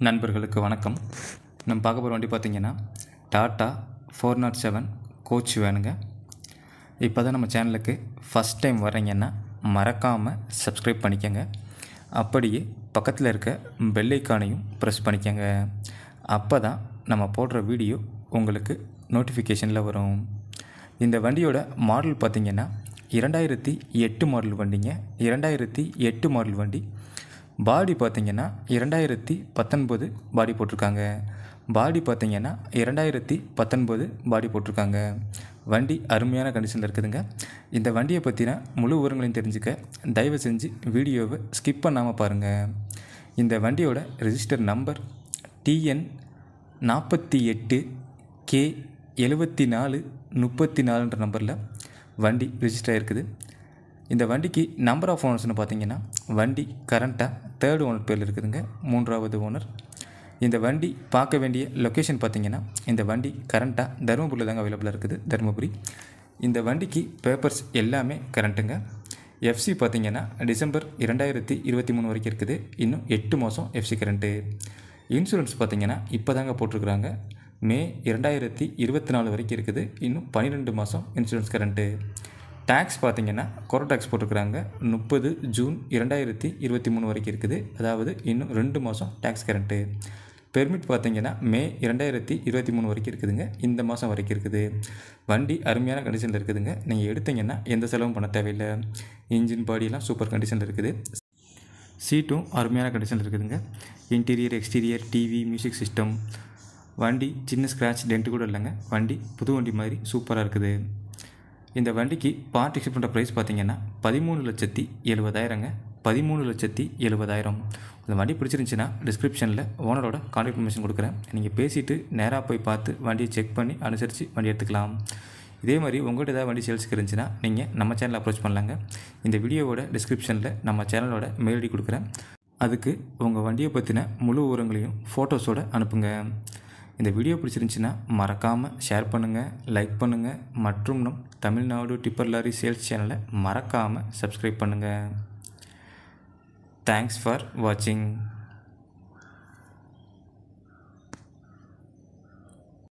நண்பர்களுக்கு வணக்கம். நம்ம பார்க்க போகிற வண்டி பார்த்திங்கன்னா டாட்டா 407 கோச் வேனுங்க. இப்போ தான் நம்ம சேனலுக்கு ஃபஸ்ட் டைம் வர்றீங்கன்னா மறக்காமல் சப்ஸ்கிரைப் பண்ணிக்கோங்க. அப்படியே பக்கத்தில் இருக்க பெல் ஐக்கானையும் ப்ரெஸ் பண்ணிக்கோங்க. அப்போ தான் நம்ம போடுற வீடியோ உங்களுக்கு நோட்டிஃபிகேஷனில் வரும். இந்த வண்டியோட மாடல் பார்த்திங்கன்னா 2008 மாடல் வண்டிங்க. 2008 மாடல் வண்டி. பாடி பார்த்திங்கன்னா 2019 பாடி போட்டிருக்காங்க. பாடி பார்த்திங்கன்னா 2019 பாடி போட்டிருக்காங்க. வண்டி அருமையான கண்டிஷனில் இருக்குதுங்க. இந்த வண்டியை பற்றின முழு விவரங்களையும் தெரிஞ்சுக்க தயவு செஞ்சு வீடியோவை ஸ்கிப் பண்ணாமல் பாருங்கள். இந்த வண்டியோட ரெஜிஸ்டர் நம்பர் TN 48 K 7434 நம்பரில் வண்டி ரெஜிஸ்டர் ஆகிருக்குது. இந்த வண்டிக்கு நம்பர் ஆஃப் ஓனர்ஸ்னு பார்த்தீங்கன்னா வண்டி கரண்ட்டாக 3rd ஓனர் பேரில் இருக்குதுங்க. 3வது ஓனர். இந்த வண்டி பார்க்க வேண்டிய லொக்கேஷன் பார்த்திங்கன்னா இந்த வண்டி கரண்ட்டாக தருமபுரியில் தாங்க அவைலபிளாக இருக்குது. தருமபுரி. இந்த வண்டிக்கு பேப்பர்ஸ் எல்லாமே கரண்ட்டுங்க. FC பார்த்திங்கன்னா டிசம்பர் 2023 வரைக்கும் இருக்குது. இன்னும் 8 மாதம் FC கரண்ட்டு. இன்சூரன்ஸ் பார்த்திங்கன்னா இப்போ தாங்க போட்டிருக்குறாங்க. மே 2024 வரைக்கும் இருக்குது. இன்னும் 12 மாதம் இன்சூரன்ஸ் கரண்ட்டு. டேக்ஸ் பார்த்திங்கன்னா கொரோ டேக்ஸ் போட்டிருக்கிறாங்க. 30 ஜூன் 2023 வரைக்கும் இருக்குது. அதாவது இன்னும் 2 மாதம் டேக்ஸ் கரண்ட்டு. பெர்மிட் பார்த்திங்கன்னா மே 2023 வரைக்கும் இருக்குதுங்க. இந்த மாதம் வரைக்கும் இருக்குது. வண்டி அருமையான கண்டிஷனில் இருக்குதுங்க. நீங்கள் எடுத்தீங்கன்னா எந்த செலவும் பண்ண தேவையில்லை. இன்ஜின் பாடியெல்லாம் சூப்பர் கண்டிஷனில் இருக்குது. சீட்டும் அருமையான கண்டிஷனில் இருக்குதுங்க. Interior, exterior, TV, music system. வண்டி சின்ன ஸ்க்ராட்ச் டென்ட்டு கூட இல்லைங்க. வண்டி புது வண்டி மாதிரி சூப்பராக இருக்குது. இந்த வண்டிக்கு பார்ட் எக்ஸ்பெக்ட் பண்ணுற ப்ரைஸ் பார்த்திங்கன்னா 13,70,000ங்க. 13,70,000. இந்த வண்டி பிடிச்சிருந்துச்சின்னா டிஸ்கிரிப்ஷனில் ஓனரோட கான்டாக்ட் இன்ஃபர்மேஷன் கொடுக்குறேன். நீங்கள் பேசிவிட்டு நேராக போய் பார்த்து வண்டியை செக் பண்ணி அனுசரித்து வண்டி எடுத்துக்கலாம். இதே மாதிரி உங்கள்கிட்ட ஏதாவது வண்டி சேல்ஸுக்கு இருந்துச்சுன்னா நீங்கள் நம்ம சேனலை அப்ரோச் பண்ணலாங்க. இந்த வீடியோவோட டிஸ்கிரிப்ஷனில் நம்ம சேனலோட மெயில் ஐடி கொடுக்குறேன். அதுக்கு உங்கள் வண்டியை பற்றின முழு விவரங்களையும் ஃபோட்டோஸோடு அனுப்புங்க. இந்த வீடியோ பிடிச்சிருந்துச்சின்னா மறக்காமல் ஷேர் பண்ணுங்கள், லைக் பண்ணுங்கள். மற்றும் நம் தமிழ்நாடு டிப்பர் லாரி சேல்ஸ் சேனலை மறக்காமல் சப்ஸ்கிரைப் பண்ணுங்கள். தேங்க்ஸ் ஃபார் வாட்சிங்.